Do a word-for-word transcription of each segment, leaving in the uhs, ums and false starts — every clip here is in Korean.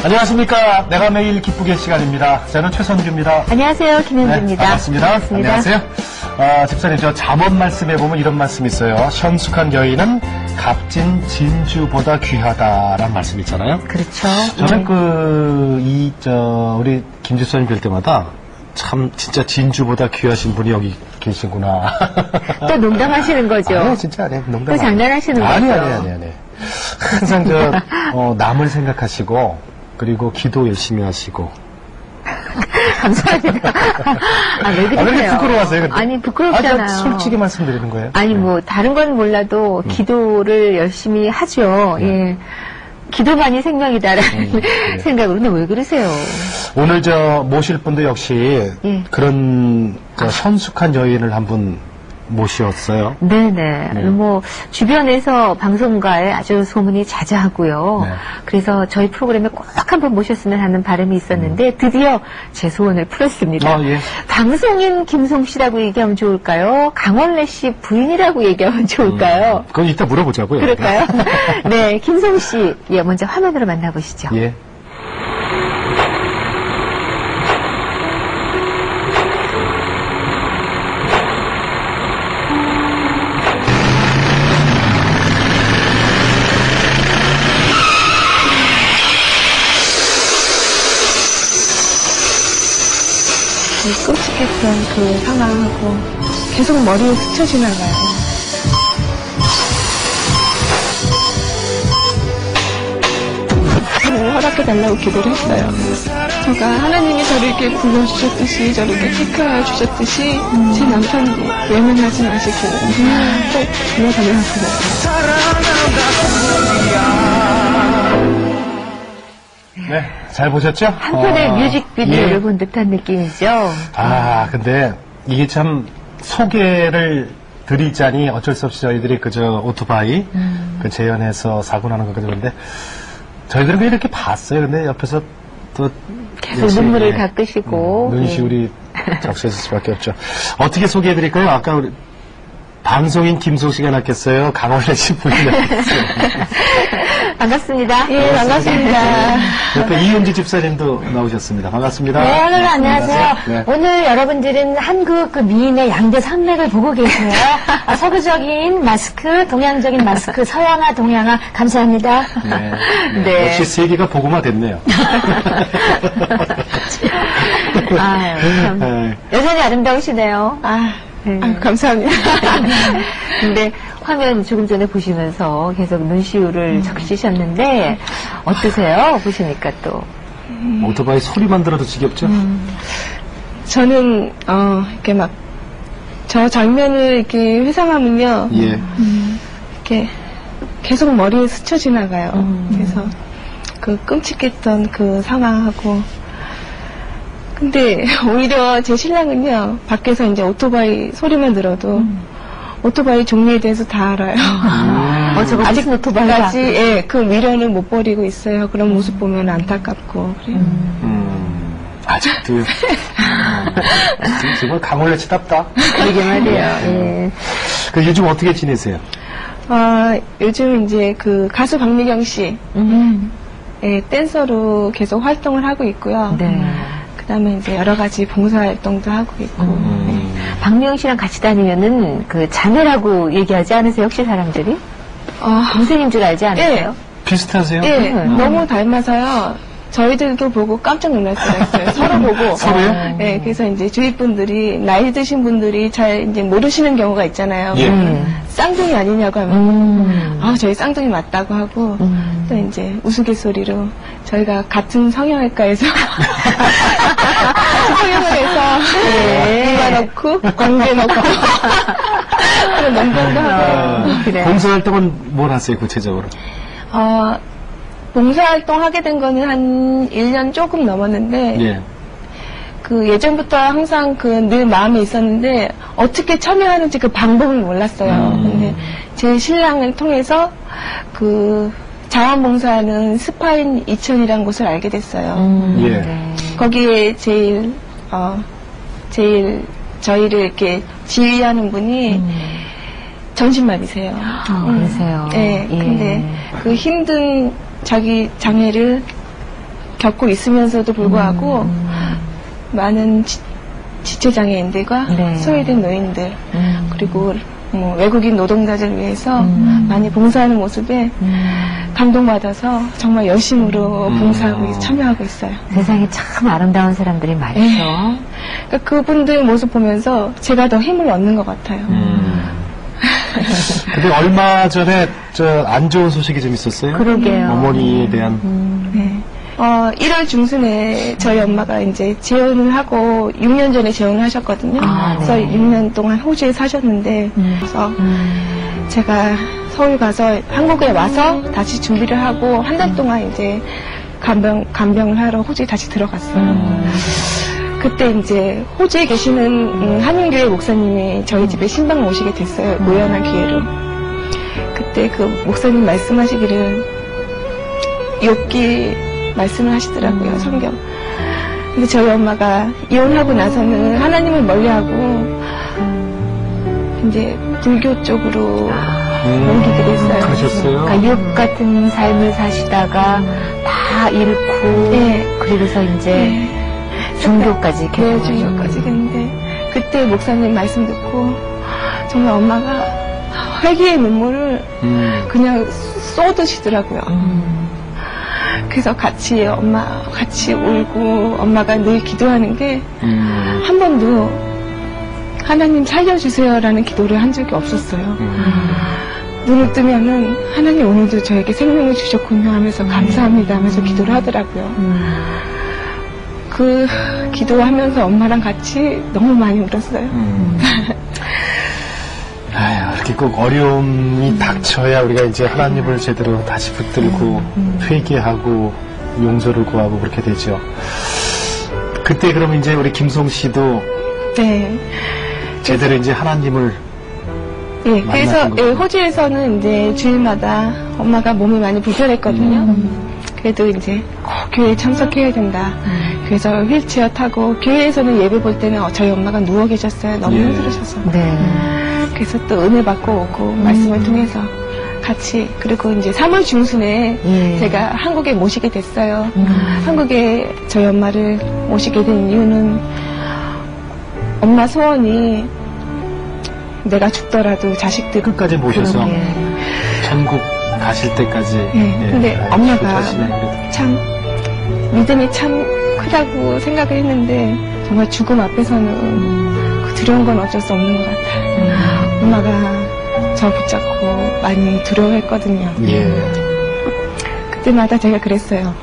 안녕하십니까. 내가 매일 기쁘게 시간입니다. 저는 최선주입니다. 안녕하세요. 김현주입니다. 네, 반갑습니다. 반갑습니다. 안녕하세요. 아, 집사님, 저 잠언 말씀에 보면 이런 말씀이 있어요. 현숙한 여인은 값진 진주보다 귀하다라는 말씀 있잖아요. 그렇죠. 저는 네. 그, 이, 저, 우리 김 집사님 뵐 때마다 참 진짜 진주보다 귀하신 분이 여기 계시구나. 또 농담하시는 거죠? 아니, 진짜 아니에요. 농담. 또 장난하시는 아니, 거죠? 아니, 아니, 아니. 항상 저, 어, 남을 생각하시고, 그리고 기도 열심히 하시고. 감사합니다. 아, 왜 그러세요? 아, 왜 이렇게 부끄러워하세요? 근데? 아니, 부끄럽잖아요. 아, 솔직히 말씀드리는 거예요. 아니, 뭐, 다른 건 몰라도 기도를 열심히 하죠. 네. 예. 기도만이 생명이다라는 음, 네. 생각으로. 근데 왜 그러세요? 오늘 저 모실 분도 역시 예. 그런 저 현숙한 여인을 한 분 모셨어요. 네네. 네. 뭐, 주변에서 방송가에 아주 소문이 자자하고요. 네. 그래서 저희 프로그램에 꼭 한번 모셨으면 하는 바람이 있었는데, 드디어 제 소원을 풀었습니다. 아, 예. 방송인 김송 씨라고 얘기하면 좋을까요? 강원래 씨 부인이라고 얘기하면 좋을까요? 음, 그건 이따 물어보자고요. 그럴까요? 네, 김송 씨. 예, 먼저 화면으로 만나보시죠. 예. 끔찍했던 그 상황하고 계속 머리에 스쳐 지나가요. 저를 허락해달라고 기도를 했어요. 제가 하나님이 저를 이렇게 불러주셨듯이, 저를 이렇게 택하여 주셨듯이, 음. 제 남편도 외면하지 마시고, 음. 꼭 불러달라고. 네, 잘 보셨죠? 한편의 어, 뮤직비디오를 예. 본 듯한 느낌이죠. 아, 근데 이게 참 소개를 드리자니 어쩔 수 없이 저희들이 그저 오토바이 음. 그 재현해서 사고 나는 거거든요. 근데 저희들은 그냥 이렇게 봤어요. 근데 옆에서 또 계속 역시, 눈물을 예, 닦으시고. 음, 눈시 예. 우리 적셨을 수밖에 없죠. 어떻게 소개해드릴까요? 아까 우리 방송인 김송 씨가 낫겠어요? 강원래 씨 분이 낫겠어요? 반갑습니다. 예, 반갑습니다. 옆에 이은지 집사님도 나오셨습니다. 반갑습니다. 네, 여러분 안녕하세요. 네. 오늘 여러분들은 한국 그 미인의 양대 산맥을 보고 계세요. 아, 서구적인 마스크, 동양적인 마스크, 서양화, 동양화 감사합니다. 네. 네. 네. 역시 세계가 복음화 됐네요. 아유, 참. 네. 여전히 아름다우시네요. 아, 네. 아, 감사합니다. 근데 화면 조금 전에 보시면서 계속 눈시울을 적시셨는데 어떠세요? 보시니까 또. 오토바이 소리만 들어도 지겹죠? 저는, 어, 이렇게 막, 저 장면을 이렇게 회상하면요. 예. 이렇게 계속 머리에 스쳐 지나가요. 음. 그래서 그 끔찍했던 그 상황하고. 근데 오히려 제 신랑은요, 밖에서 이제 오토바이 소리만 들어도 오토바이 종류에 대해서 다 알아요. 어, 저거 아직 무슨 오토바이가? 까지 예, 그 미련을 못 버리고 있어요. 그런 모습 보면 안타깝고. 그래요. 음, 아직도. 음, 정말 강원래 치답다. 그러게 말이에요. 예. 그 요즘 어떻게 지내세요? 아, 요즘 이제 그 가수 박미경 씨, 음. 예, 댄서로 계속 활동을 하고 있고요. 네. 그 다음에 이제 여러 가지 봉사활동도 하고 있고. 음, 박미영 씨랑 같이 다니면은 그 자매라고 얘기하지 않으세요? 혹시 사람들이? 아, 동생인 줄 알지 않으세요? 비슷하세요? 예, 음. 너무 닮아서요. 저희들도 보고 깜짝 놀랐어요. 서로 보고. 서로요? 예, 그래서 이제 주위 분들이, 나이 드신 분들이 잘 이제 모르시는 경우가 있잖아요. 예. 음. 쌍둥이 아니냐고 하면, 음. 아, 저희 쌍둥이 맞다고 하고, 음. 또 이제 우스갯소리로 저희가 같은 성형외과에서 성형을 해서, 네. 이마 넣고, 광대 넣고, 그런 농담도 하고. 아, 그래. 봉사활동은 뭘 하세요, 구체적으로? 어, 봉사활동 하게 된 거는 한 일 년 조금 넘었는데, 예. 그 예전부터 항상 그 늘 마음에 있었는데, 어떻게 참여하는지 그 방법을 몰랐어요. 음. 근데 제 신랑을 통해서 그 자원봉사하는 스파인 이천이라는 곳을 알게 됐어요. 음. 예. 네. 거기에 제일, 어, 제일 저희를 이렇게 지휘하는 분이 음. 전신마비세요. 아, 그러세요. 네, 예. 근데 그 힘든 자기 장애를 겪고 있으면서도 불구하고 음. 많은 지, 지체장애인들과 네. 소외된 노인들 음. 그리고 뭐 외국인 노동자들을 위해서 음. 많이 봉사하는 모습에 음. 감동받아서 정말 열심으로 음. 봉사하고 참여하고 있어요. 세상에 참 아름다운 사람들이 많죠. 그러니까 그분들 모습 보면서 제가 더 힘을 얻는 것 같아요. 음. 근데 얼마 전에 저 안 좋은 소식이 좀 있었어요. 그러게요. 어머니에 대한. 음. 네. 어, 일월 중순에 저희 엄마가 이제 재혼을 하고 육 년 전에 재혼을 하셨거든요. 아, 네. 그래서 육 년 동안 호주에 사셨는데, 음. 그래서 음. 제가 서울 가서 한국에 와서 다시 준비를 하고 한 달 동안 이제 간병, 간병을 하러 호주에 다시 들어갔어요. 음. 그때 이제 호주에 계시는 음, 한인교회 목사님이 저희 집에 신방 오시게 됐어요. 우연한 기회로. 그때 그 목사님 말씀하시기를 욥기 말씀을 하시더라고요. 성경. 근데 저희 엄마가 이혼하고 나서는 하나님을 멀리하고 이제 불교 쪽으로 옮기게 됐어요. 가셨어요? 그러니까 육 같은 삶을 사시다가 다 잃고 네. 그리고서 이제 네. 종교까지 네, 계속 종교까지 했는데 그때 목사님 말씀 듣고 정말 엄마가 회개의 눈물을 음. 그냥 쏟으시더라고요. 음. 그래서 같이 엄마 같이 울고 엄마가 늘 기도하는 게 한 음. 번도 하나님 살려주세요라는 기도를 한 적이 없었어요. 음. 눈을 뜨면은 하나님 오늘도 저에게 생명을 주셨군요 하면서 감사합니다 하면서 기도를 하더라고요. 음. 그 기도하면서 엄마랑 같이 너무 많이 울었어요. 음. 아유, 이렇게 꼭 어려움이 닥쳐야 우리가 이제 하나님을 제대로 다시 붙들고 회개하고 용서를 구하고 그렇게 되죠. 그때 그럼 이제 우리 김송 씨도 네. 제대로 이제 하나님을 예, 그래서 만났던 예, 거군요. 호주에서는 이제 주일마다 엄마가 몸이 많이 불편했거든요. 그래도 이제 꼭 교회에 참석해야 된다. 그래서 휠체어 타고 교회에서는 예배 볼 때는 저희 엄마가 누워 계셨어요. 너무 예. 힘들으셔서. 네. 그래서 또 은혜 받고 오고 말씀을 통해서 같이 그리고 이제 삼월 중순에 예. 제가 한국에 모시게 됐어요. 음. 한국에 저희 엄마를 모시게 된 이유는 엄마 소원이 내가 죽더라도 자식들 끝까지 모셔서 그러게. 천국 가실 때까지. 예, 근데 아유, 엄마가 좋으시네, 그래도. 참 믿음이 참 크다고 생각을 했는데 정말 죽음 앞에서는 그 두려운 건 어쩔 수 없는 것 같아요. 엄마가 저 붙잡고 많이 두려워했거든요. 예. 그때마다 제가 그랬어요.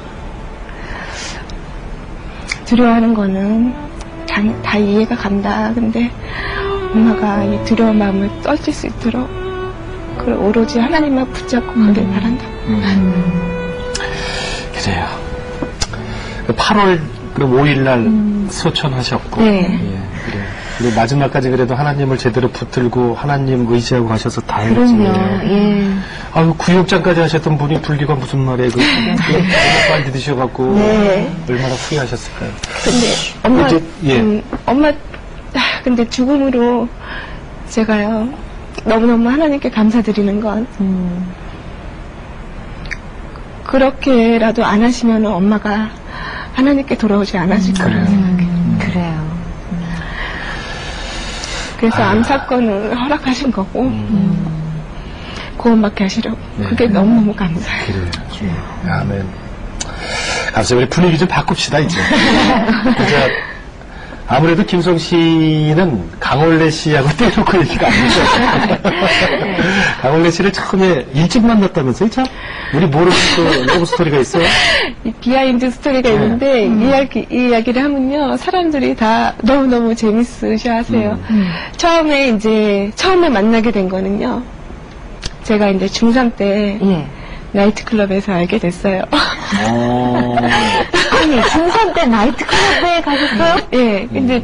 두려워하는 거는 다, 다 이해가 간다. 근데 엄마가 이 두려운 마음을 떨칠 수 있도록 그걸 오로지 하나님만 붙잡고 가길 바란다. 음. 그래요. 팔월 그럼 오일날 소천하셨고. 네. 예, 그래요. 근데 마지막까지 그래도 하나님을 제대로 붙들고 하나님 의지하고 가셔서 다행이지. 그럼요. 예. 아유, 구역장까지 하셨던 분이 불교가 무슨 말이에요. 그, 빨리 드셔갖고. 네. 얼마나 후회하셨을까요? 근데 엄마, 이제, 예. 음, 엄마, 아, 근데 죽음으로 제가요, 너무너무 하나님께 감사드리는 건, 음. 그렇게라도 안 하시면 엄마가 하나님께 돌아오지 않았을 거라는 그래요. 생각이. 음, 그래요. 그래서 아. 암 사건을 허락하신 거고, 구원받게 하시려고. 네. 그게 너무너무 감사해요. 그래요. 예. 아멘. 감사합니다. 우리 분위기 좀 바꿉시다, 이제. 그저, 아무래도 김송 씨는 강원래 씨하고 떼놓고 얘기가 안 되죠. 강원래 씨를 처음에 일찍 만났다면서요, 참? 우리 모르는 또 러브 스토리가 있어요? 이 비하인드 스토리가 네. 있는데, 이 이야기, 이 이야기를 하면요, 사람들이 다 너무너무 재밌으셔 하세요. 처음에 이제, 처음에 만나게 된 거는요, 제가 이제 중삼 때, 예. 나이트클럽에서 알게 됐어요. 어. 아니, 중삼 때 나이트클럽에 가셨어요? 예, 근데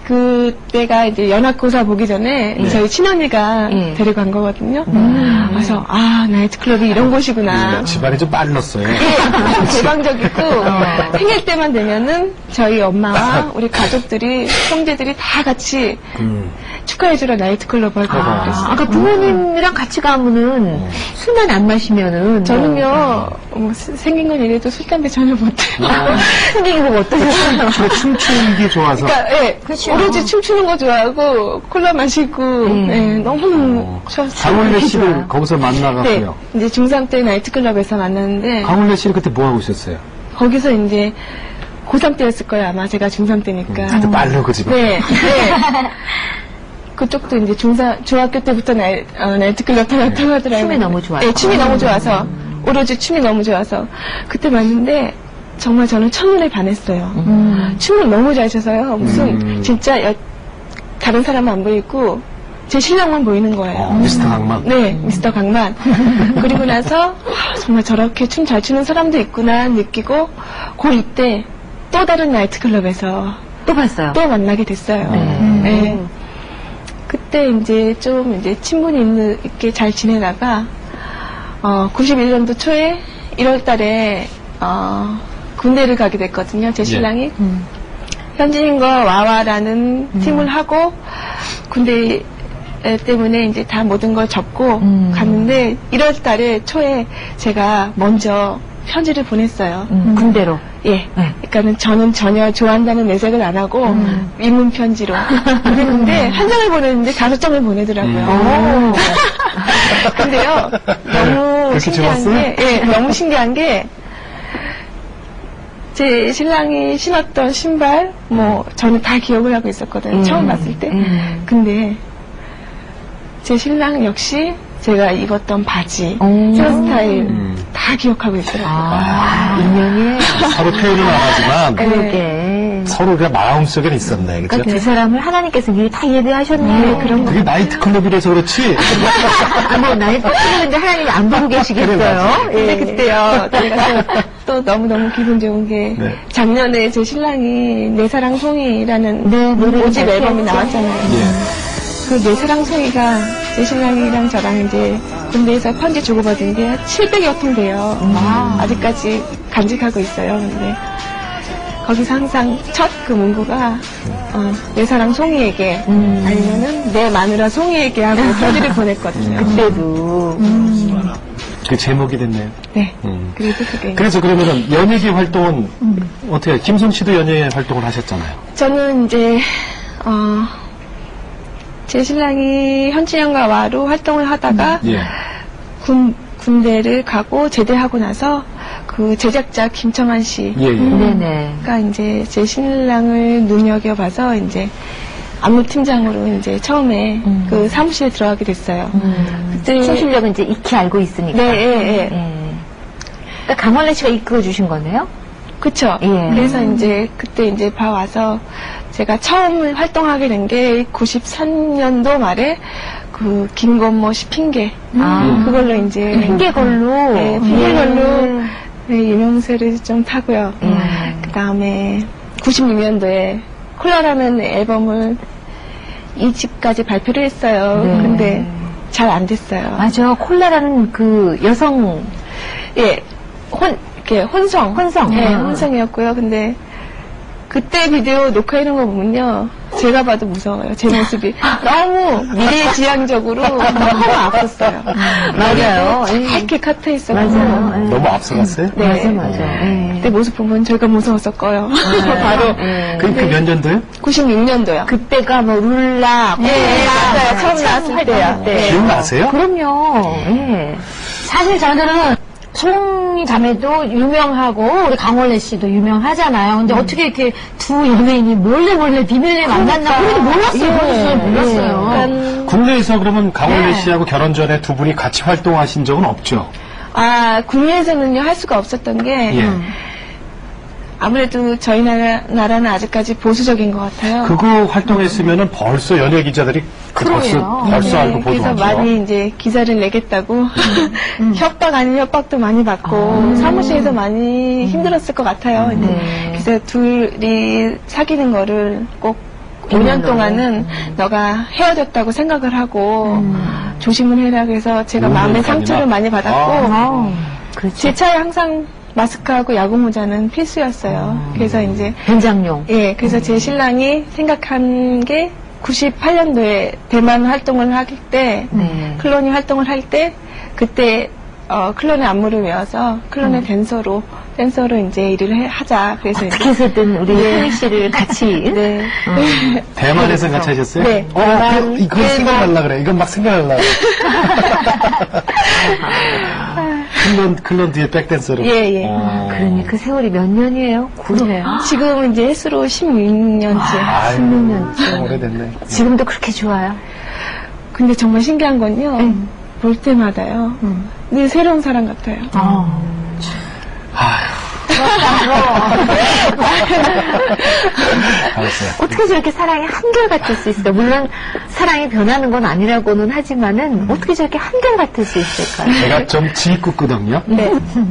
그때가 이제 연합고사 보기 전에 예. 저희 친언니가 예. 데리고 간 거거든요. 음. 그래서 아 나이트클럽이 이런 곳이구나. 네, 집안이 좀 빨랐어요. 참 개방적이고 생일 때만 되면은 저희 엄마와 우리 가족들이 형제들이 다 같이 음. 축하해주러 나이트클럽을 가고 아, 그랬어요. 아까 부모님이랑 같이 가면은 술만 안 마시면은 저는요 뭐 스- 생긴 건 이래도 술 담배 전혀 못해요. 생긴 거 어떠셨어요? 주로 춤추는 게 좋아서. 그러니까 예, 오로지 춤추는 거 좋아하고 콜라 마시고 음. 예, 너무 좋았어요. 강원래 씨를 좋아요. 거기서 네, 만나갔고요. 이제 중삼 때 나이트클럽에서 만났는데 강원래 씨는 그때 뭐 하고 있었어요? 거기서 이제 고삼 때였을 거예요 아마 제가 중삼 때니까. 그때 빠르고 집안. 네, 네. 그쪽도 이제 중사, 중학교 때부터 나이, 어, 나이트클럽 다녔다고 하더라고요. 춤이 너무 좋아서. 네, 춤이 너무 좋아서. 오로지 춤이 너무 좋아서. 그때 봤는데, 정말 저는 첫눈에 반했어요. 음. 춤을 너무 잘 춰서요. 무슨, 음. 진짜, 여- 다른 사람은 안 보이고, 제 신랑만 보이는 거예요. 어, 미스터 강만. 네, 미스터 강만. 그리고 나서, 와, 정말 저렇게 춤 잘 추는 사람도 있구나 느끼고, 고 이때 또 다른 나이트클럽에서 또 봤어요. 또 만나게 됐어요. 네. 네. 그때 이제 좀 이제 친분이 있는, 있게 잘 지내다가, 어, 구십일 년도 초에 일월 달에, 어, 군대를 가게 됐거든요. 제 신랑이. 음. 현진과 와와라는 팀을 하고, 군대 때문에 이제 다 모든 걸 접고 음. 갔는데, 일월 달에 초에 제가 먼저 편지를 보냈어요. 음, 군대로. 예. 네. 그러니까는 저는 전혀 좋아한다는 내색을 안 하고 음. 위문 편지로 보냈는데 한 장을 보냈는데 다섯 장을 보내더라고요. 오. 근데요 너무 그렇게 신기한 좋았어요? 게, 예, 너무 신기한 게 제 신랑이 신었던 신발, 뭐 저는 다 기억을 하고 있었거든요. 음. 처음 봤을 때. 음. 근데 제 신랑 역시 제가 입었던 바지, 오. 헤어스타일 음. 다 기억하고 있더라고요. 아, 인연이 서로 표현은 안 하지만 그러게. 서로 그냥 마음속에는 있었네. 그러니까 그죠? 두 사람을 하나님께서 미리 다 예배하셨네. 네, 그런 그게 나이트클럽이라서 그렇지. 아, 뭐, 나이 떴는데 하나님이 안 보고 계시겠어요. 근데 예. 그때요, 제가 또, 또 너무너무 기분 좋은 게, 네. 작년에 제 신랑이 내 사랑 송이라는 네, 노래를 오집 잘 앨범이 피웠죠. 나왔잖아요. 예. 그 내 사랑 송이가 제 신랑이랑 저랑 이제 군대에서 편지 주고받은 게 칠백여 통 돼요. 와. 아직까지 간직하고 있어요. 근데 거기서 항상 첫 그 문구가 어, 내 사랑 송이에게 음. 아니면은 내 마누라 송이에게 하고 편지를 보냈거든요. 그때도. 그 제목이 됐네요. 네. 음. 그래도 그게 그래서 그러면은 연예계 활동은 어떻게 김성 씨도 연예계 활동을 하셨잖아요. 저는 이제 어, 제 신랑이 현진영과 와로 활동을 하다가 예. 군 군대를 가고 제대하고 나서 그 제작자 김청한 씨가 예, 예. 네네. 이제 제 신랑을 눈여겨봐서 이제 안무팀장으로 이제 처음에 음. 그 사무실에 들어가게 됐어요. 음. 그때 춤 실력은 이제 익히 알고 있으니까. 네, 예, 예. 예. 그러니까 강원래 씨가 이끌어 주신 거네요? 그쵸. 예. 그래서 이제 그때 이제 봐와서 제가 처음 활동하게 된 게 구십삼 년도 말에 그 김건모 씨 핑계. 아. 그걸로 이제. 핑계걸로. 네, 핑계걸로 예. 네, 유명세를 좀 타고요. 음. 그 다음에 구십육 년도에 콜라라는 앨범을 이 집까지 발표를 했어요. 네. 근데 잘 안 됐어요. 맞아. 콜라라는 그 여성. 예, 혼, 이렇게 혼성. 혼성. 네, 아. 혼성이었고요. 근데 그때 비디오 녹화해놓은 거 보면요. 제가 봐도 무서워요. 제 모습이. 너무 미래지향적으로 너무 아팠어요. 맞아요. 예. 이렇게 카트 있어요. 맞아요. 예. 너무 앞서갔어요? 네. 맞아, 맞아. 예. 그때 모습 보면 제가 무서워서 꺼요. 바로 예. 그, 그 몇 년도요? 구십육 년도요. 그때가 뭐 룰라, 예, 예, 맞아요. 처음 나왔을 때요. 네. 기억나세요? 그럼요. 예. 사실 저는 송이 자매도 유명하고 우리 강원래 씨도 유명하잖아요. 근데 어떻게 이렇게 두 연예인이 몰래 몰래 비밀리에 만났나 그래도 몰랐어요. 몰랐어요. 몰랐어요. 약간, 국내에서 그러면 강원래 네. 씨하고 결혼 전에 두 분이 같이 활동하신 적은 없죠? 아, 국내에서는요, 할 수가 없었던 게, 예. 아무래도 저희 나라, 나라는 아직까지 보수적인 것 같아요. 그거 활동했으면은 벌써 연예 기자들이 그 벌써, 그래요. 벌써 알고 네, 그래서 보도하죠. 많이 이제 기사를 내겠다고 협박 아닌 협박도 많이 받고 사무실에서 많이 힘들었을 것 같아요. 근데 네. 그래서 둘이 사귀는 거를 꼭 오 년 동안은 너가 헤어졌다고 생각을 하고 음. 조심을 해라. 그래서 제가 오 마음의 년까지나? 상처를 많이 받았고 아, 그렇죠. 제 차에 항상 마스크하고 야구모자는 필수였어요. 음. 그래서 이제 변장용. 예, 그래서 제 신랑이 생각한 게 구십팔 년도에 대만 활동을 할 때, 네. 클론이 활동을 할 때, 그때, 어, 클론의 안무를 외워서 클론의 음. 댄서로, 댄서로 이제 일을 해, 하자. 그래서 어떻게 해서든 우리 혜리 씨를 같이. 네. 어. 대만에서 같이 하셨어요? 네. 어, 대만, 그, 이거 대만. 생각하려고 그래. 이건 막 생각하려고 그래. 클론, 클론 뒤에 백댄서로. 예, 예. 어. 그러니 그 세월이 몇 년이에요? 그래요? 지금 이제 횟수로 십육 년째. 아유, 십육 년째. 참 오래됐네. 지금도 그렇게 좋아요? 근데 정말 신기한 건요. 음. 볼 때마다요. 음. 늘 새로운 사람 같아요. 아. 알았어요. 어떻게 저렇게 사랑이 한결같을 수 있어요? 물론 사랑이 변하는 건 아니라고는 하지만은 어떻게 저렇게 한결같을 수 있을까요? 제가 좀 짓궂거든요. 네.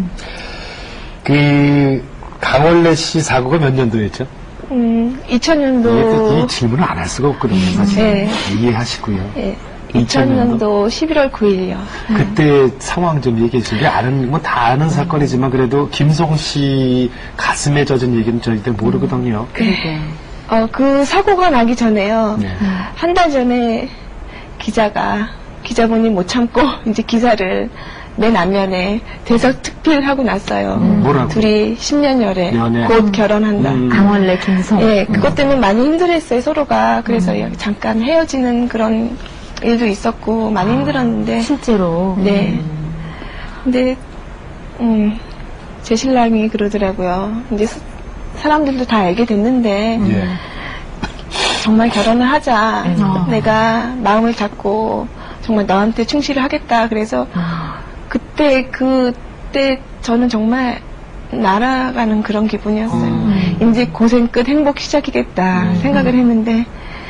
그, 강원래 씨 사고가 몇 년도였죠? 음, 이천 이, 년도. 이 질문을 안 할 수가 없거든요, 사실. 네. 이해하시고요. 예. 이천 이천 년도 십일월 구일이요. 그때 상황 좀 얘기해 주세요. 아는, 뭐 다 아는 사건이지만 그래도 김송 씨 가슴에 젖은 얘기는 저희들 모르거든요. 그러게. 어, 그 사고가 나기 전에요. 네. 한 달 전에 기자가, 기자분이 못 참고 이제 기사를 맨 앞면에 대서특필하고 났어요. 뭐라고? 둘이 십 년 열애, 연애. 곧 결혼한다. 음. 강원래 김성. 예, 그것 때문에 많이 힘들었어요, 서로가. 그래서 잠깐 헤어지는 그런 일도 있었고, 많이 힘들었는데. 실제로. 네. 근데, 음, 제 신랑이 그러더라고요. 이제 사- 사람들도 다 알게 됐는데, 예. 정말 결혼을 하자. 음. 내가 마음을 잡고, 정말 너한테 충실을 하겠다. 그래서, 그때, 그때 저는 정말 날아가는 그런 기분이었어요. 음. 이제 고생 끝 행복 시작이겠다 음. 생각을 했는데,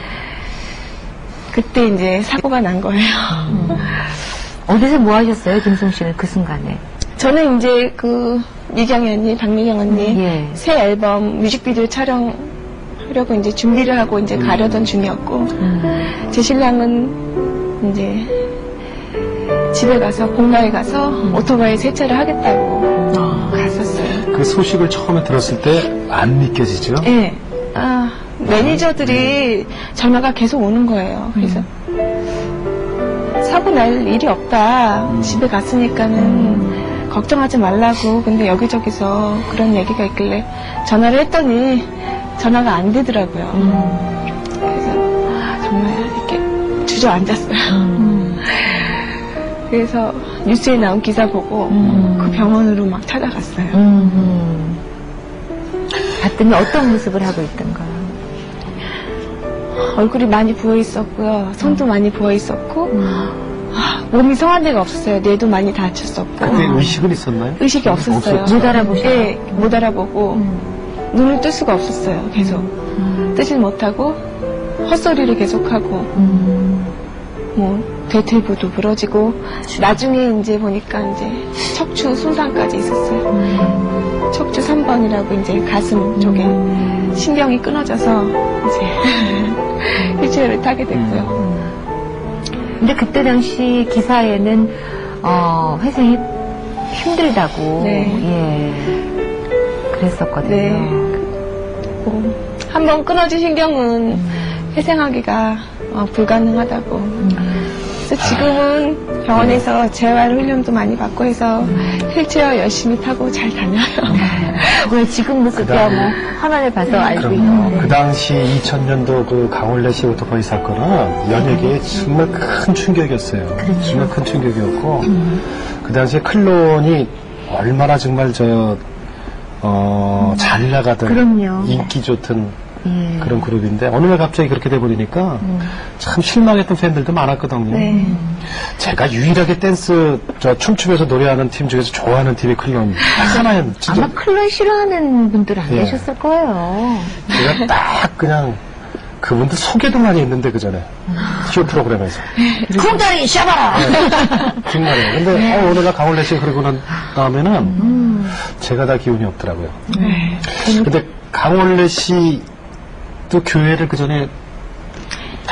그때 이제 사고가 난 거예요. 어디서 뭐 하셨어요, 김성 씨는 그 순간에? 저는 이제 그 미경 언니, 박미경 언니 예. 새 앨범 뮤직비디오 촬영하려고 이제 준비를 하고 이제 가려던 중이었고, 음. 제 신랑은 이제 집에 가서 본가에 가서 오토바이 세차를 하겠다고 갔었어요. 그 소식을 처음에 들었을 때 안 믿겨지죠? 예. 아, 매니저들이 전화가 계속 오는 거예요. 그래서 사고 날 일이 없다. 집에 갔으니까는 걱정하지 말라고. 근데 여기저기서 그런 얘기가 있길래 전화를 했더니 전화가 안 되더라고요. 그래서 정말 이렇게 주저앉았어요. 그래서 뉴스에 나온 기사 보고 그 병원으로 막 찾아갔어요. 음. 봤더니 어떤 모습을 하고 있던가요? 얼굴이 많이 부어 있었고요. 손도 많이 부어 있었고, 아, 몸이 성한 데가 없었어요. 뇌도 많이 다쳤었고. 그때 의식은 있었나요? 의식이 없었어요. 없었죠. 못 알아보셔. 네, 못 알아보고 눈을 뜰 수가 없었어요. 계속 뜨질 못하고 헛소리를 계속하고 음. 뭐 대퇴부도 부러지고 나중에 이제 보니까 이제 척추 손상까지 있었어요. 척추 삼 번이라고 이제 가슴 쪽에 신경이 끊어져서 이제 휠체어를 타게 됐고요. 근데 그때 당시 기사에는 어, 회생이 힘들다고 네. 예 그랬었거든요. 네. 뭐, 한번 끊어진 신경은 회생하기가 어, 불가능하다고. 그래서 지금은 병원에서 재활 훈련도 많이 받고 해서 휠체어 열심히 타고 잘 다녀요. 왜 지금 모습이야 뭐 화면을 봐서 알고 그럼 있는데. 그 당시 이천 년도 그 강원래 씨 오토바이 사건은 연예계에 정말 큰 충격이었어요. 그렇죠. 정말 큰 충격이었고 그 당시에 클론이 얼마나 정말 저 어, 잘 나가던 그럼요. 인기 좋던 예. 그런 그룹인데 어느 날 갑자기 그렇게 돼버리니까 참 실망했던 팬들도 많았거든요. 네. 제가 유일하게 댄스 저 춤추면서 노래하는 팀 중에서 좋아하는 팀이 클론 하나였 진짜 아마 클론 싫어하는 분들 안 예. 계셨을 거예요. 제가 딱 그냥 그분들 소개도 많이 했는데 그 전에 쇼 프로그램에서 쿵다리 샤바라! 정말이에요. 근데 어, 어느 날 강원래 씨 그러고 난 다음에는 제가 다 기운이 없더라고요. 근데 강원래 씨도 교회를 그 전에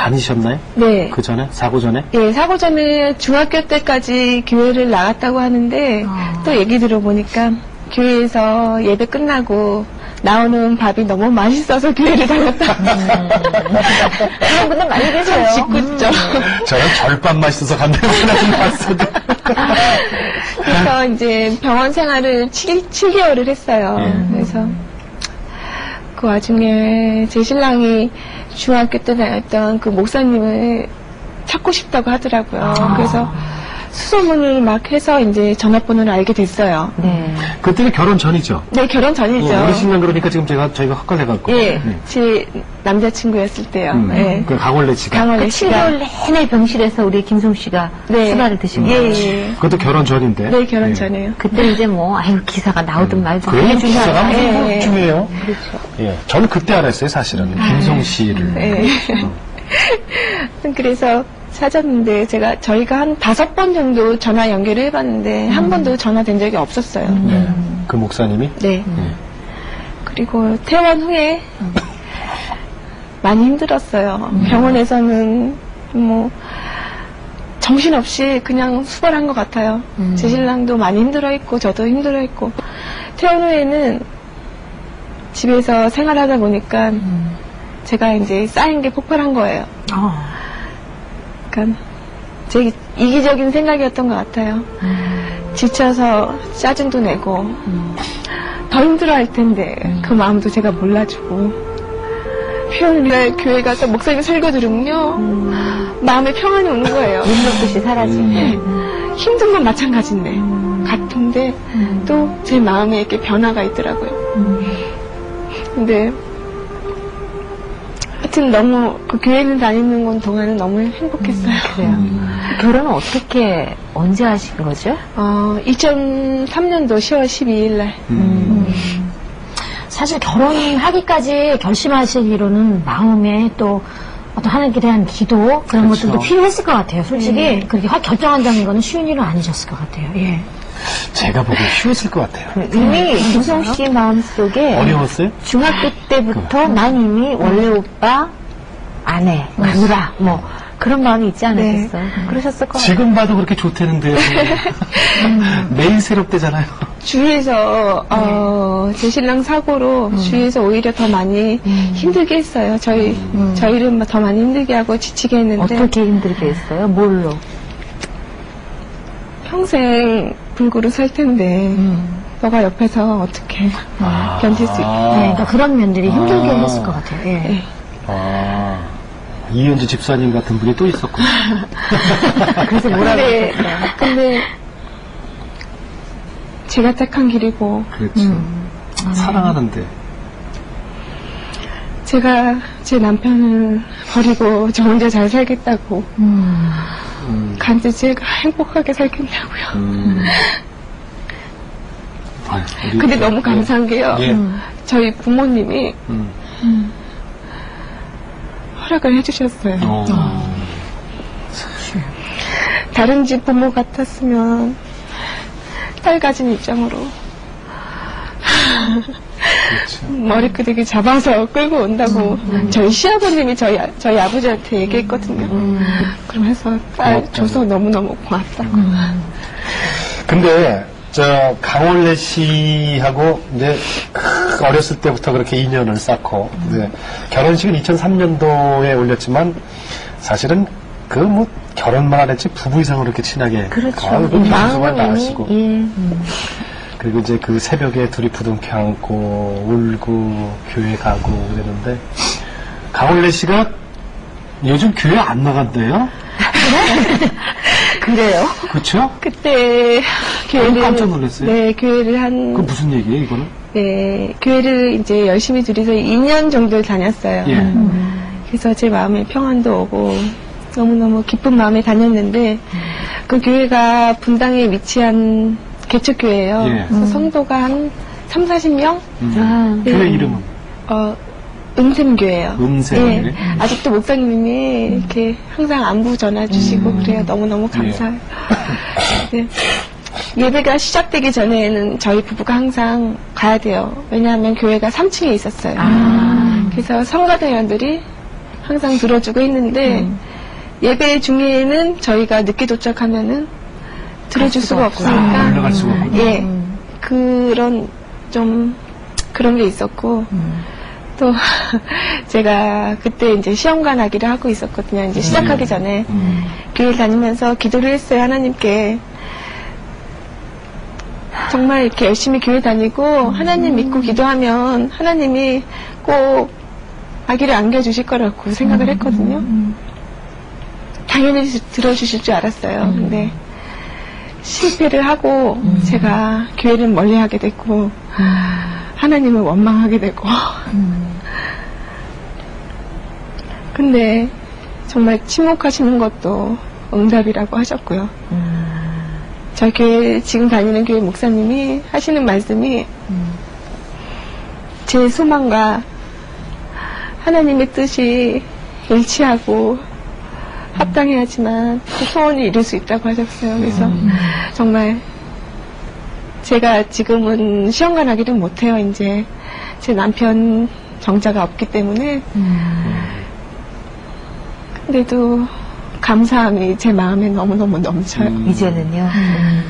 다니셨나요? 네. 그 전에? 사고 전에? 예, 사고 전에 중학교 때까지 교회를 나갔다고 하는데 아. 또 얘기 들어보니까 교회에서 예배 끝나고 나오는 밥이 너무 맛있어서 교회를 다녔다. 그런 분들 많이 계세요. 짓궂죠. 저는 절밥 맛있어서 간다고 나왔어도. 그래서 이제 병원 생활을 칠 개월을 했어요. 예. 그래서 그 와중에 제 신랑이 중학교 때 다녔던 그 목사님을 찾고 싶다고 하더라고요. 그래서 수소문을 막 해서 이제 전화번호를 알게 됐어요. 네. 그때는 결혼 전이죠? 네, 결혼 전이죠. 어, 우리 신랑 그러니까 지금 제가, 저희가 헛갈려갖고. 예, 네. 제 남자친구였을 때요. 음, 예. 그 강원래 씨가. 강원래 칠 개월 내내 병실에서 우리 김송 씨가 네. 수발을 드신 예, 거예요. 예. 그것도 결혼 전인데. 네, 결혼 예. 전에요. 그때 이제 뭐, 아유, 기사가 나오든 말든. 그래요? 그게 중요하다. 기사가 예, 무슨 예. 중요해요? 그렇죠. 예. 저는 그때 알았어요, 사실은. 김송 씨를. 예. 그래서 찾았는데 제가 저희가 한 다섯 번 정도 전화 연결을 해봤는데 한 번도 전화된 적이 없었어요. 네. 그 목사님이? 네. 예. 그리고 퇴원 후에 많이 힘들었어요. 병원에서는 뭐 정신없이 그냥 수발한 것 같아요. 제 신랑도 많이 힘들어했고 저도 힘들어했고 퇴원 후에는 집에서 생활하다 보니까 제가 이제 쌓인 게 폭발한 거예요. 어. 약간 제 이기적인 생각이었던 것 같아요. 지쳐서 짜증도 내고 더 힘들어할 텐데 그 마음도 제가 몰라주고 표현을 교회 가서 목사님 설교 들으면요 마음에 평안이 오는 거예요. 눈높듯이 사라지네. 힘든 건 마찬가지인데 같은데 또 제 마음에 이렇게 변화가 있더라고요. 근데 하여튼 너무 그 교회를 다니는 건 동안은 너무 행복했어요. 그래요. 결혼은 어떻게, 언제 하신 거죠? 어, 이천삼 년도 시월 십이일 날. 사실 결혼하기까지 결심하시기로는 마음에 또 어떤 하나님께 대한 기도 그런 그렇죠. 것들도 필요했을 것 같아요. 솔직히 그렇게 확 결정한다는 거는 쉬운 일은 아니셨을 것 같아요. 예. 제가 보기엔 쉬웠을 것 같아요. 이미 김송 씨 마음속에 어려웠어요? 중학교 때부터 난 이미 원래 오빠 아내, 마누라, 뭐 그런 마음이 있지 않았겠어요? 그러셨을 것 같아요. 지금 봐도 그렇게 좋다는데 매일 새롭대잖아요. 주위에서, 어, 제 신랑 사고로 주위에서 오히려 더 많이 힘들게 했어요. 저희, 저희를 더 많이 힘들게 하고 지치게 했는데. 어떻게 힘들게 했어요? 뭘로? 평생 불구로 살 텐데, 너가 옆에서 어떻게 견딜 수 있게. 네, 그러니까 그런 면들이 힘들게 아. 했을 것 같아요. 예. 네. 아, 이현주 집사님 같은 분이 또 있었군요. 그래서 뭐라고 근데, 했어요? 근데, 제가 택한 길이고, 그렇죠. 사랑하는데. 제가 제 남편을 버리고 저 혼자 잘 살겠다고, 음. 음, 간지 제가 행복하게 살겠냐고요. 음. 아유, 우리 근데 저- 너무 감사한 게요. 예. 저희 부모님이 음. 허락을 해주셨어요. 어. 다른 집 부모 같았으면 딸 가진 입장으로 그렇죠. 머리끄댕이 잡아서 끌고 온다고 저희 시아버님이 저희, 아- 저희 아버지한테 얘기했거든요. 그러면서 딸 고맙다고. 줘서 너무너무 고맙다고. 근데 저 강원래 씨하고 이제 크- 어렸을 때부터 그렇게 인연을 쌓고 이제 결혼식은 이천삼 년도에 올렸지만 사실은 그 뭐 결혼만 안 했지 부부 이상으로 이렇게 친하게 그렇죠. 아유, 그 방송을 마음은 다 이미, 하시고 예. 그리고 이제 그 새벽에 둘이 부둥켜 안고 울고 교회 가고 그랬는데 강원래 씨가 요즘 교회 안 나간대요? 그래요? 그렇죠? 그때 교회를 깜짝 놀랐어요. 네, 교회를 한 그 무슨 얘기예요 이거는? 네, 교회를 이제 열심히 둘이서 이 년 정도를 다녔어요. 예. 그래서 제 마음에 평안도 오고 너무너무 기쁜 마음에 다녔는데 그 교회가 분당에 위치한 개척교회예요. 예. 그래서 성도가 한 삼, 사십 명? 음. 아, 교회 네. 이름은? 어, 음샘교회예요. 음샘. 예. 아직도 목사님이 이렇게 항상 안부 전화 주시고 그래요. 너무너무 감사해요. 네. 예배가 시작되기 전에는 저희 부부가 항상 가야 돼요. 왜냐하면 교회가 삼 층에 있었어요. 그래서 성가대원들이 항상 들어주고 했는데 음. 예배 중에는 저희가 늦게 도착하면은 들어줄 수가 아, 없으니까 올라갈 수가 없구나. 예 음. 그런 좀 그런 게 있었고 음. 또 제가 그때 이제 시험관 하기를 하고 있었거든요. 이제 시작하기 전에 음. 교회 다니면서 기도를 했어요. 하나님께 정말 이렇게 열심히 교회 다니고 하나님 믿고 기도하면 하나님이 꼭 아기를 안겨주실 거라고 생각을 했거든요. 당연히 들어주실 줄 알았어요. 근데 실패를 하고 제가 교회를 멀리하게 됐고 하나님을 원망하게 되고 근데 정말 침묵하시는 것도 응답이라고 하셨고요. 저희 교회 지금 다니는 교회 목사님이 하시는 말씀이 제 소망과 하나님의 뜻이 일치하고 합당해야지만 그 소원을 이룰 수 있다고 하셨어요. 그래서 정말 제가 지금은 시험관 하기를 못해요. 이제 제 남편 정자가 없기 때문에 근데도 감사함이 제 마음에 너무너무 넘쳐요. 음. 이제는요. 음.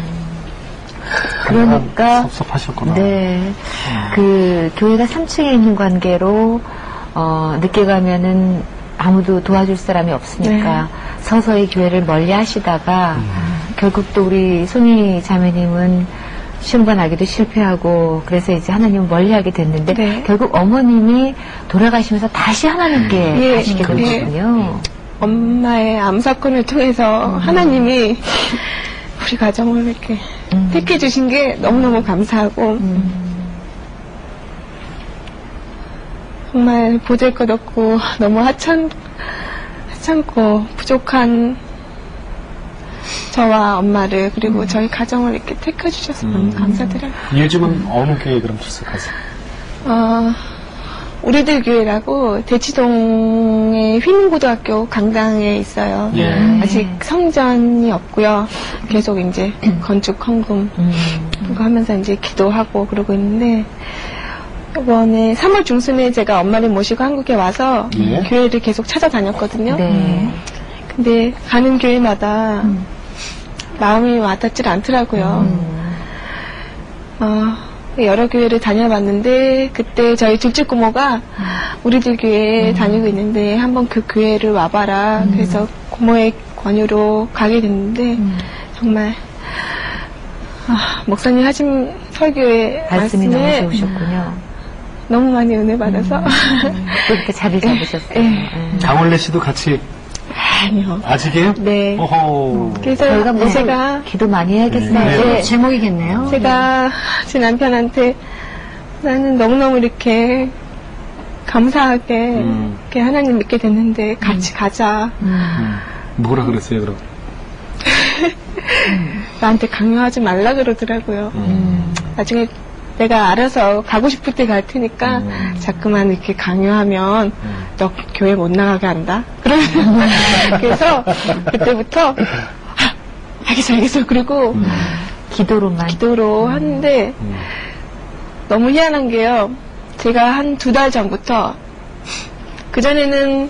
그러니까 섭섭하셨구나. 네, 그 교회가 삼 층에 있는 관계로 어, 늦게 가면은 아무도 도와줄 사람이 없으니까 네. 서서히 교회를 멀리 하시다가 음. 결국 또 우리 송이 자매님은 시험관 하기도 실패하고 그래서 이제 하나님을 멀리하게 됐는데 네. 결국 어머님이 돌아가시면서 다시 하나님께 예, 가시게 된 예. 거군요. 엄마의 암 사건을 통해서 하나님이 우리 가정을 이렇게 음. 택해 주신 게 너무너무 감사하고 정말 보잘것없고 너무 하찮, 하찮고 부족한 저와 엄마를 그리고 저희 가정을 이렇게 택해 주셔서 너무 감사드려요. 요즘은 어느 교회 그럼 출석하세요? 어, 우리들 교회라고 대치동의 휘문고등학교 강당에 있어요. 예. 아직 성전이 없고요. 계속 이제 건축 헌금 음. 그거 하면서 이제 기도하고 그러고 있는데 이번에 삼월 중순에 제가 엄마를 모시고 한국에 와서 예. 교회를 계속 찾아다녔거든요. 네. 근데 가는 교회마다 음. 마음이 와닿질 않더라고요. 음. 어, 여러 교회를 다녀봤는데 그때 저희 둘째 고모가 우리들 교회에 다니고 있는데 한번 그 교회를 와봐라. 그래서 고모의 권유로 가게 됐는데 정말 아, 목사님 하신 설교의 말씀이 너무 말씀에 좋으셨군요. 너무 많이 은혜 받아서 또 이렇게 자리 잡으셨어요. 네. 음. 장원래 씨도 같이 아니요. 아직이에요? 네. 어허. 그래서 저희가 뭐 제가 기도 많이 해야겠어요. 네. 네, 제목이겠네요. 제가 제 남편한테 나는 너무너무 이렇게 감사하게 음. 이렇게 하나님 믿게 됐는데 같이 가자. 음. 뭐라 그랬어요, 그럼? 나한테 강요하지 말라 그러더라고요. 음. 나중에 내가 알아서 가고 싶을 때 갈 테니까 음. 자꾸만 이렇게 강요하면 음. 너 교회 못 나가게 한다. 그러면 그래서 그때부터 아, 알겠어 알겠어. 그리고 음. 기도로만. 기도로 하는데 음. 너무 희한한 게요. 제가 한 두 달 전부터 그전에는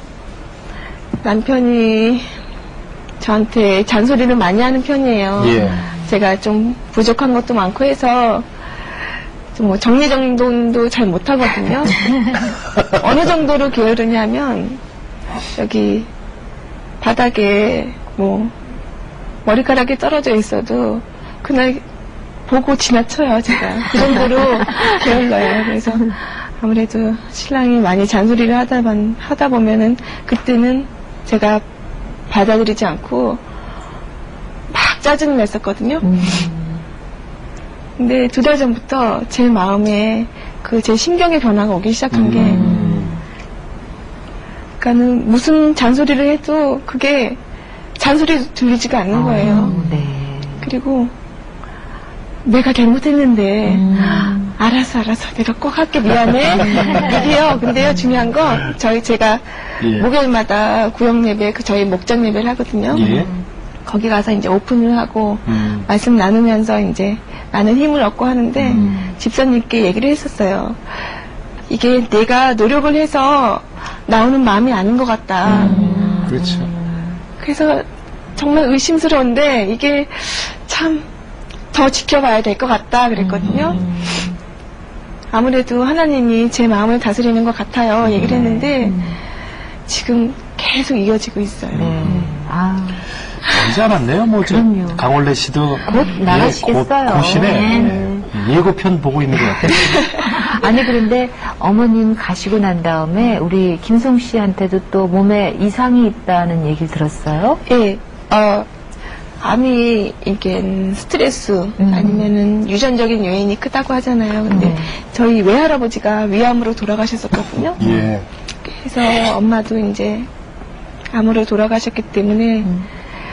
남편이 저한테 잔소리를 많이 하는 편이에요. 예. 제가 좀 부족한 것도 많고 해서 좀 뭐 정리정돈도 잘 못하거든요. 어느 정도로 게으르냐면 여기 바닥에 뭐 머리카락이 떨어져 있어도 그날 보고 지나쳐요. 제가 그 정도로 게을러요. 그래서 아무래도 신랑이 많이 잔소리를 하다, 하다 보면은 그때는 제가 받아들이지 않고 막 짜증을 냈었거든요. 음. 근데 두 달 전부터 제 마음에 그 제 신경의 변화가 오기 시작한 게 음. 그러니까는 무슨 잔소리를 해도 그게 잔소리 들리지가 않는 거예요. 어, 네. 그리고 내가 잘못했는데 음. 알았어 알았어 내가 꼭 할게 미안해 이게요. 근데요 중요한 건 저희 제가 예. 목요일마다 구역 예배 그 저희 목장 예배를 하거든요. 예. 거기 가서 이제 오픈을 하고 음. 말씀 나누면서 이제 많은 힘을 얻고 하는데 음. 집사님께 얘기를 했었어요. 이게 내가 노력을 해서 나오는 마음이 아닌 것 같다. 음, 그렇죠. 그래서 정말 의심스러운데 이게 참 더 지켜봐야 될 것 같다 그랬거든요. 음. 아무래도 하나님이 제 마음을 다스리는 것 같아요. 얘기를 했는데 음. 지금 계속 이어지고 있어요. 네. 아, 언제 알았네요, 뭐. 저 그럼요. 강원래 씨도. 곧 나가시겠어요. 곧 보시네. 네. 예고편 보고 있는 것 같아요. 아니 그런데 어머님 가시고 난 다음에 우리 김송 씨한테도 또 몸에 이상이 있다는 얘기를 들었어요? 예, 어, 암이 이게 스트레스 음. 아니면은 유전적인 요인이 크다고 하잖아요. 근데 네. 저희 외할아버지가 위암으로 돌아가셨었거든요. 예. 그래서 엄마도 이제 암으로 돌아가셨기 때문에 음.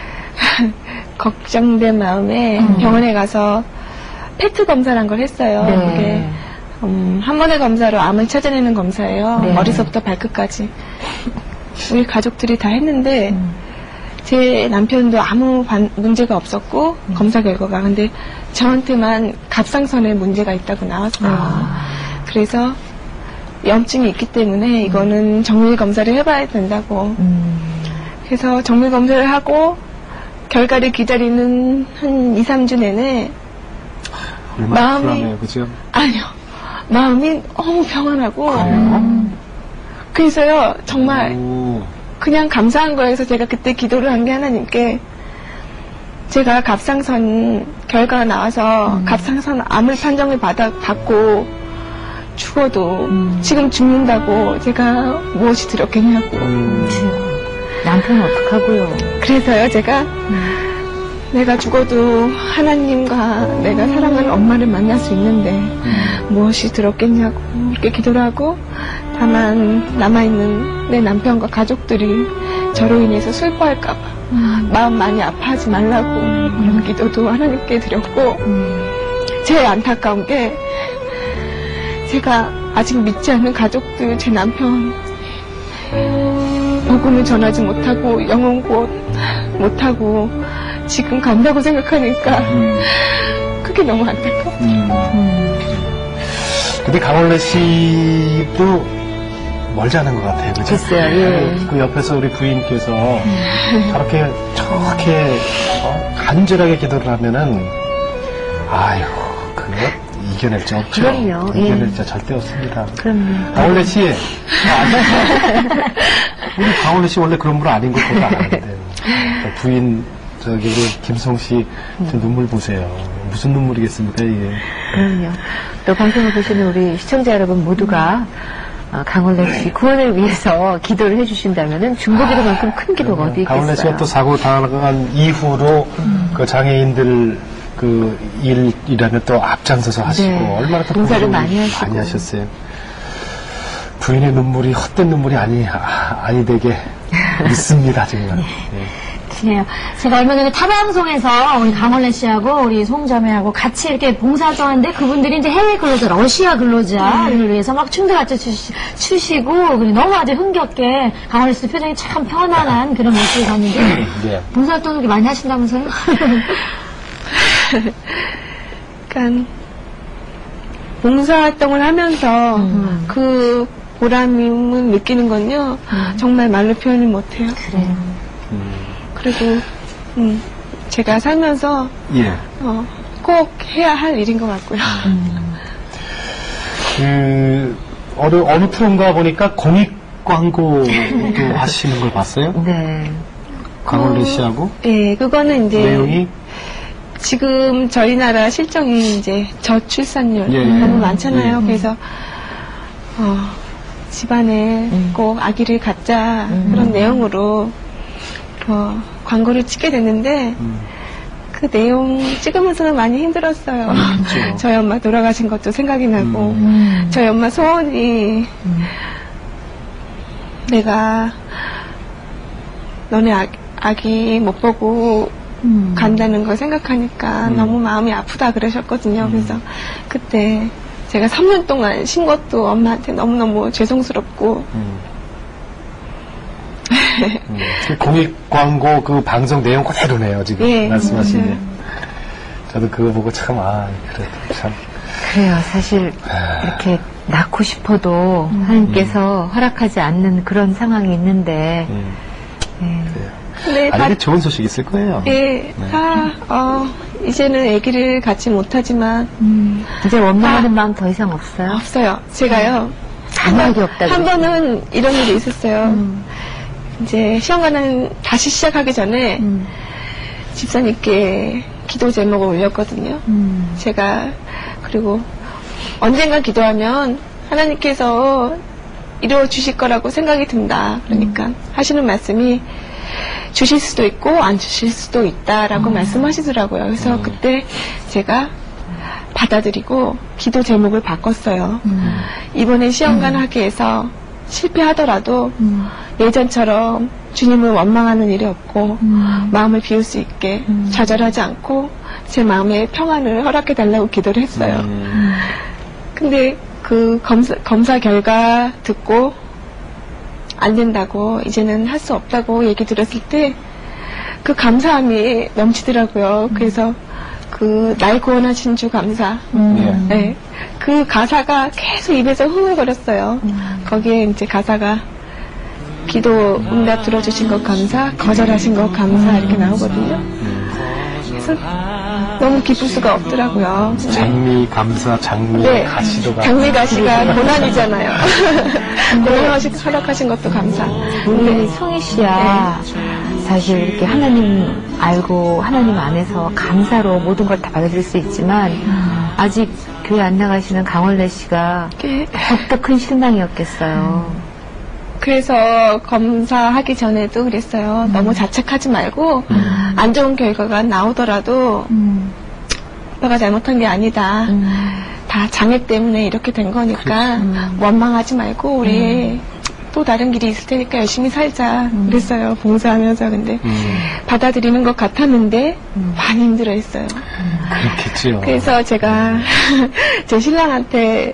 걱정된 마음에 음. 병원에 가서 페트 검사란 걸 했어요. 네. 그게 음, 한 번의 검사로 암을 찾아내는 검사예요. 네. 머리서부터 발끝까지. 우리 가족들이 다 했는데 음. 제 남편도 아무 반- 문제가 없었고 음. 검사 결과가 근데 저한테만 갑상선에 문제가 있다고 나왔어요. 아. 그래서 염증이 있기 때문에 이거는 정밀 검사를 해봐야 된다고. 음. 그래서 정밀 검사를 하고 결과를 기다리는 한 이, 삼 주 내내 얼마나 마음이- 불안해요, 그죠? 아니요. 마음이 너무 평안하고 음. 그래서요 정말 오. 그냥 감사한 거에서 제가 그때 기도를 한 게 하나님께 제가 갑상선 결과가 나와서 음. 갑상선 암을 판정을 받아, 받고 죽어도 음. 지금 죽는다고 제가 무엇이 드렸겠냐고. 음. 남편 어떡하고요? 그래서요 제가 내가 죽어도 하나님과 내가 사랑하는 엄마를 만날 수 있는데 무엇이 들었겠냐고 이렇게 기도를 하고 다만 남아있는 내 남편과 가족들이 저로 인해서 슬퍼할까봐 마음 많이 아파하지 말라고 그런 기도도 하나님께 드렸고 음. 제일 안타까운 게 제가 아직 믿지 않는 가족들 제 남편 복음을 전하지 못하고 영혼 구원 못하고 지금 간다고 생각하니까 음. 그게 너무 안타까워. 음. 음. 근데 강원래 씨도 멀지 않은 것 같아요, 그죠? 글쎄요, 예. 그 옆에서 우리 부인께서 저렇게, 저렇게, 어, 간절하게 기도를 하면은, 아유, 그거 이겨낼 수 없죠. 그럼요, 예. 이겨낼 수 절대 없습니다. 그럼요. 강원래 씨, 아, 우리 강원래 씨 원래 그런 분 아닌 것보다 아는데, 저 부인, 저기, 우리 김성 씨, 저 눈물 보세요. 무슨 눈물이겠습니까, 이게. 그럼요. 또 방송을 보시는 우리 시청자 여러분 모두가 어, 강원래 씨 구원을 위해서 기도를 해주신다면은 중보기도만큼 큰 기도가 어디 있겠어요? 강원래 씨가 또 사고 당한 이후로 음. 그 장애인들 그 일이라면 또 앞장서서 하시고 네. 얼마나 또 봉사를 고생을 많이 하시고. 많이 하셨어요. 부인의 눈물이 헛된 눈물이 아니 아, 아니 되게 믿습니다 정말. 예. 그래요. 제가 얼마 전에 타방송에서 우리 강원래 씨하고 우리 송자매하고 같이 이렇게 봉사활동하는데 그분들이 이제 해외 근로자, 러시아 근로자를 위해서 막 춤도 같이 추시, 추시고 그리고 너무 아주 흥겹게 강원래 씨 표정이 참 편안한 그런 모습을 봤는데 예. 봉사활동을 그렇게 많이 하신다면서요? 그러니까 봉사활동을 하면서 음. 그 보람을 느끼는 건요 정말 말로 표현을 못해요. 그래요. 음. 그리고 음, 제가 살면서 예. 어, 꼭 해야 할 일인 것 같고요. 그 어느 어느 프로인가 보니까 공익 광고도 하시는 걸 봤어요. 네. 강원래 씨하고 예, 그거는 이제 내용이 지금 저희 나라 실정이 이제 저출산율 예, 예. 너무 많잖아요. 예. 그래서 어, 집안에 음. 꼭 아기를 갖자 음. 그런 내용으로 어, 광고를 찍게 됐는데 음. 그 내용 찍으면서는 많이 힘들었어요. 그렇죠. 저희 엄마 돌아가신 것도 생각이 나고 음. 저희 엄마 소원이 음. 내가 너네 아, 아기 못 보고 음. 간다는 걸 생각하니까 음. 너무 마음이 아프다 그러셨거든요. 그래서 그때 제가 삼 년 동안 신 것도 엄마한테 너무너무 죄송스럽고 음. 음, 그 공익 광고 그 방송 내용 그대로네요 지금 예, 말씀하신 게. 맞아요. 저도 그거 보고 참 아 그래도 참 그래요. 사실 이렇게 낳고 싶어도 음. 하나님께서 허락하지 않는 그런 상황이 있는데 음. 네. 그래요. 네, 아, 다, 이게 좋은 소식 있을 거예요. 예, 다, 어, 이제는 아기를 갖지 못하지만, 음. 이제 원망하는 마음 더 이상 없어요? 없어요. 제가요. 감각이 없다고. 한 번은 이런 일이 있었어요. 음. 이제 시험관은 다시 시작하기 전에 음. 집사님께 기도 제목을 올렸거든요. 음. 제가, 그리고 언젠가 기도하면 하나님께서 이루어 주실 거라고 생각이 든다. 그러니까 음. 하시는 말씀이 주실 수도 있고 안 주실 수도 있다라고 음. 말씀하시더라고요. 그래서 음. 그때 제가 받아들이고 기도 제목을 바꿨어요. 음. 이번에 시험관 하기에서 실패하더라도 음. 예전처럼 주님을 원망하는 일이 없고 음. 마음을 비울 수 있게 음. 좌절하지 않고 제 마음의 평안을 허락해 달라고 기도를 했어요. 음. 근데 그 검사, 검사 결과 듣고 안 된다고 이제는 할 수 없다고 얘기 들었을 때 그 감사함이 넘치더라고요. 그래서 그 날 구원하신 주 감사. 음. 네. 그 가사가 계속 입에서 흥얼거렸어요. 음. 거기에 이제 가사가 기도 응답 들어주신 것 감사, 거절하신 것 감사 이렇게 나오거든요. 그래서 너무 기쁠 수가 없더라고요. 장미 감사, 장미 네. 가시도 감사. 장미 가시가 고난이잖아요. 고난하신 허락하신 것도 감사. 우리 성희 씨야 사실 이렇게 하나님 알고 하나님 안에서 감사로 모든 걸 다 받아들일 수 있지만 아직 교회 안 나가시는 강원래 씨가 네. 더욱더 큰 실망이었겠어요. 그래서 검사하기 전에도 그랬어요. 너무 자책하지 말고 안 좋은 결과가 나오더라도 음. 오빠가 잘못한 게 아니다. 음. 다 장애 때문에 이렇게 된 거니까 음. 원망하지 말고 우리 또 다른 길이 있을 테니까 열심히 살자. 그랬어요. 봉사하면서. 근데 음. 받아들이는 것 같았는데 음. 많이 힘들어했어요. 그렇겠죠. 그래서 제가 제 신랑한테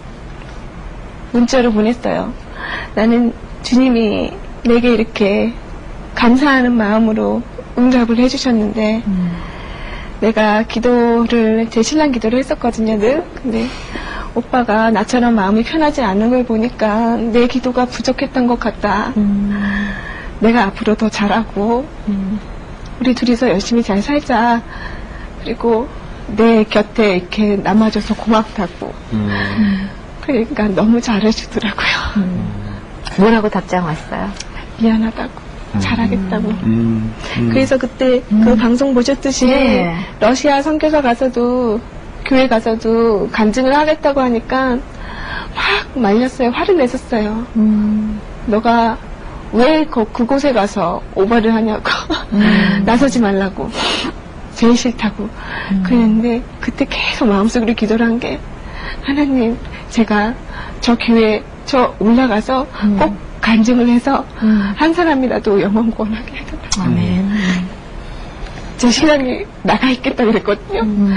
문자를 보냈어요. 나는 주님이 내게 이렇게 감사하는 마음으로 응답을 해주셨는데 음. 내가 기도를 제 신랑 기도를 했었거든요 늘. 근데 오빠가 나처럼 마음이 편하지 않은 걸 보니까 내 기도가 부족했던 것 같다. 음. 내가 앞으로 더 잘하고 음. 우리 둘이서 열심히 잘 살자. 그리고 내 곁에 이렇게 남아줘서 고맙다고. 음. 그러니까 너무 잘해주더라고요. 뭐라고 답장 왔어요? 미안하다고. 잘하겠다고. 음. 음. 그래서 그때 그 방송 보셨듯이 네. 러시아 선교사 가서도 교회 가서도 간증을 하겠다고 하니까 확 말렸어요. 화를 냈었어요. 음. 너가 왜 그, 그곳에 가서 오바를 하냐고. 음. 나서지 말라고. 제일 싫다고. 음. 그랬는데 그때 계속 마음속으로 기도를 한 게 하나님 제가 저 교회 저 올라가서 음. 꼭 간증을 해서 음. 한 사람이라도 영원 구원하게 해달라. 아멘. 제 신랑이 나가 있겠다 그랬거든요. 음.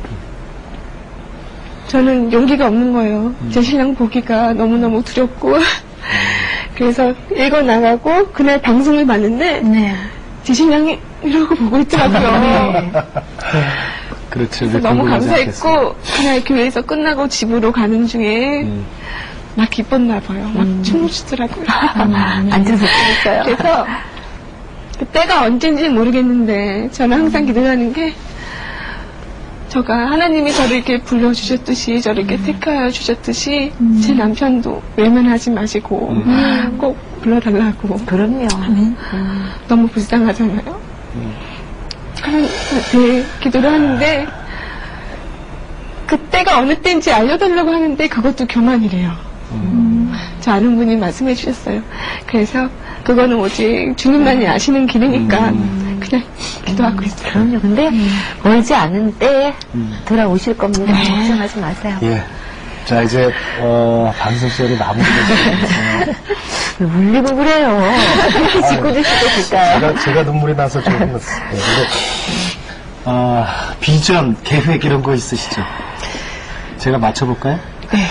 저는 용기가 없는 거예요. 제 신랑 보기가 너무너무 두렵고. 그래서 읽어 나가고 그날 방송을 봤는데 네. 제 신랑이 이러고 보고 있더라고요. 그렇죠. 그래서 너무 감사했고 그날 교회에서 끝나고 집으로 가는 중에 음. 막 기뻤나 봐요. 막 춤을 추더라고요. 앉아서 찍었어요. 그래서 그 때가 언젠지 모르겠는데 저는 항상 기도하는 게 저가 하나님이 저를 이렇게 불러주셨듯이 저를 이렇게 택하여 주셨듯이 제 남편도 외면하지 마시고 음. 꼭 불러달라고. 그럼요. 너무 불쌍하잖아요. 음. 하나님한테 기도를 하는데 그때가 어느 때인지 알려달라고 하는데 그것도 교만이래요. 음. 저 아는 분이 말씀해 주셨어요. 그래서 그거는 오직 주님만이 아시는 길이니까 음. 그냥 기도하고 있어요. 그럼요. 근데 멀지 않은 때에 음. 돌아오실 겁니다. 걱정하지 마세요. 예. 자, 이제, 어, 방송 시간이 마무리됐습니다. 왜 울리고 그래요. 짓고 드시고 있을까요? 제가, 제가 눈물이 나서 좀, 예, 근데, 어, 비전, 계획 이런 거 있으시죠? 제가 맞춰볼까요? 네.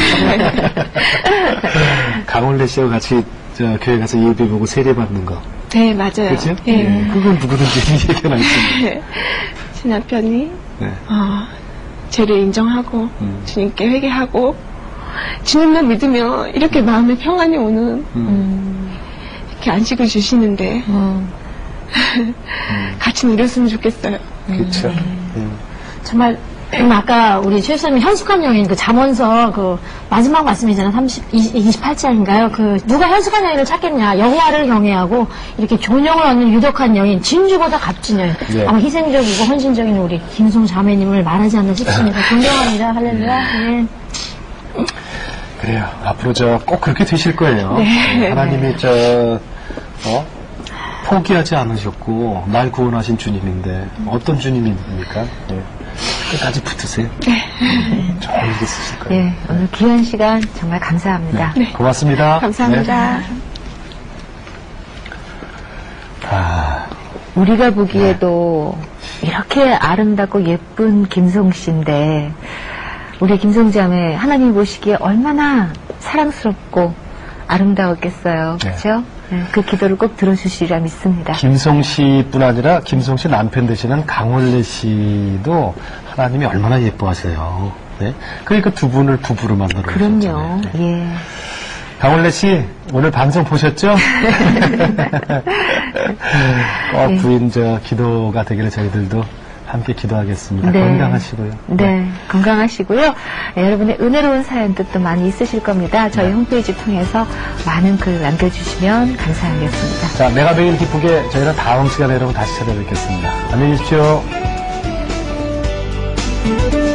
강원래 씨하고 같이 저 교회 가서 예배 보고 세례 받는 거. 네, 맞아요. 그렇죠? 예. 예. 그건 누구든지 얘기가 나있습니다. 네. 제 남편이 네. 어, 죄를 인정하고 음. 주님께 회개하고 주님만 믿으면 이렇게 마음에 평안이 오는 음. 이렇게 안식을 주시는데 음. 같이 누렸으면 좋겠어요. 그렇죠. 음. 정말 음, 아까 우리 최수님 현숙한 여인 그 잠언서 그 마지막 말씀이잖아요. 삼십, 이십팔 장인가요? 그 누가 현숙한 여인을 찾겠냐? 여호와를 경외하고 이렇게 존영을 얻는 유력한 여인, 진주보다 값진 여인. 네. 아마 희생적이고 헌신적인 우리 김송 자매님을 말하지 않나 싶습니다. 존경합니다. 할렐루야. 네. 그래요. 앞으로 저 꼭 그렇게 되실 거예요. 네. 하나님이 저 어? 포기하지 않으셨고 날 구원하신 주님인데 어떤 주님입니까? 네. 끝까지 붙으세요. 네. 좋은 일이 있으실 거예요. 예, 오늘 귀한 시간 정말 감사합니다. 네. 고맙습니다. 감사합니다. 네. 아, 우리가 보기에도 이렇게 아름답고 예쁜 김송 씨인데 우리 김송 자매 하나님 보시기에 얼마나 사랑스럽고 아름다웠겠어요. 네. 그렇죠? 네, 그 기도를 꼭 들어주시리라 믿습니다. 김송 씨뿐 아니라 김송 씨 남편 되시는 강원래 씨도 하나님이 얼마나 예뻐하세요. 네? 그러니까 두 분을 부부로 만들어 그럼요. 주셨잖아요. 네. 예. 강원래 씨 오늘 방송 보셨죠? 꼭 네. 부인 저 기도가 되기를 저희들도 함께 기도하겠습니다. 네. 건강하시고요. 네, 건강하시고요. 네, 여러분의 은혜로운 사연도 또 많이 있으실 겁니다. 저희 네. 홈페이지 통해서 많은 글 남겨주시면 감사하겠습니다. 자, 내가 매일 기쁘게 저희는 다음 시간에 여러분 다시 찾아뵙겠습니다. 안녕히 계십시오.